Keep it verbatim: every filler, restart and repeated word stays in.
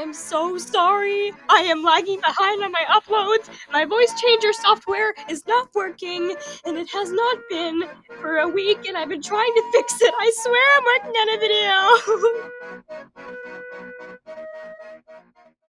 I'm so sorry. I am lagging behind on my uploads. My voice changer software is not working, and it has not been for a week, and I've been trying to fix it. I swear I'm working on a video.